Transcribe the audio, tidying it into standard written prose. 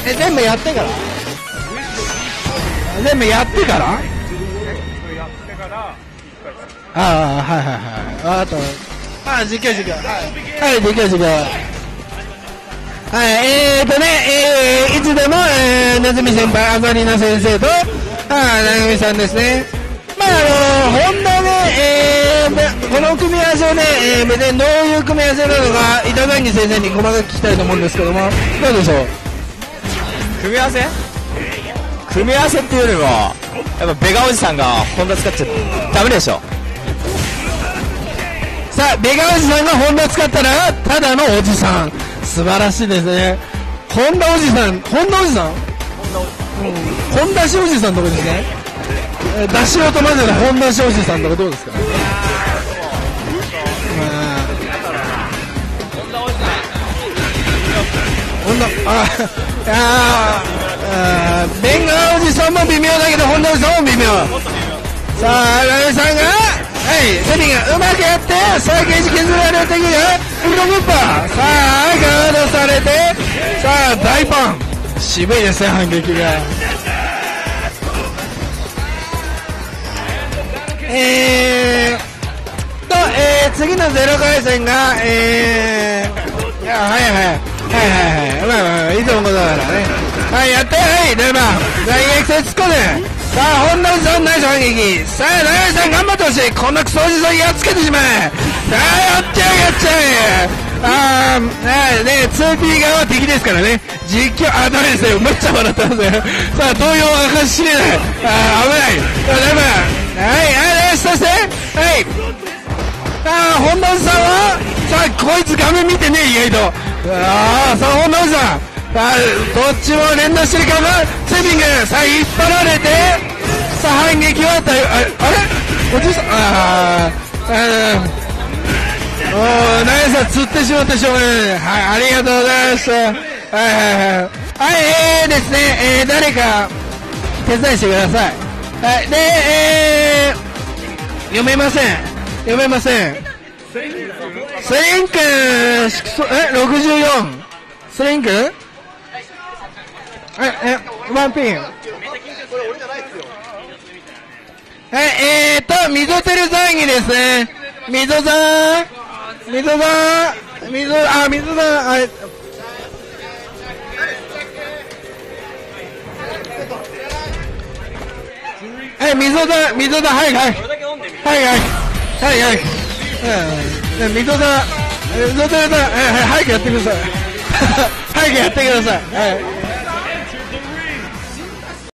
全部やってから全部やってからああ、はいはいはい。あと、実況。はい、実況。はい、いつでも、なずみ先輩、あざりな先生と、なぐみさんですね。まあ、本当ね、この組み合わせをね、別にどういう組み合わせなのか、板垣先生に細かく聞きたいと思うんですけども、どうでしょう。 組み合わせっていうよりも、やっぱベガおじさんがホンダ使っちゃダメでしょ。 さあ、ベガおじさんがホンダ使ったら、ただのおじさん。素晴らしいですね。ホンダおじさん本田しおじさんとかですね。出しをとまずの本田しおじさんとかどうですか。ベンガおじさんも微妙だけど、本田おじさんも微妙。さあ、ラメさんが、セミがうまくやって、さあ、ゲージ削られていくよ。ウルトラグッパー。さあ、ガードされて、さあ、大パン。渋いですね、反撃が。次のゼロ回戦が、いつもことだからね。はい、やって、ルーバー。大撃戦突っ込む。さあ、本田おじさん、ナイス反撃。さあ、長井さん頑張ってほしい。こんなクソおじさんやっつけてしまえ。さあ、やっちゃえ。ね、2P 側は敵ですからね。実況、ダメですよ。めっちゃ笑ってますよ。さあ、動揺を明かししれない。危ない。ルーバー。そして、本田おじさんは、さあ、こいつ画面見てね、意外と。さあ、本田おじさん。どっちも連打してるかな。セビング、さあ、引っ張られて、さあ、反撃はあれおじさん、ナイスさん、釣ってしまってしょうがない。はい、ありがとうございました。ですね、誰か、手伝いしてください。で、読めません。スリンク、64。スリンクワンピン。溝てる騒ぎですね。溝さん、溝さん、早くやってください。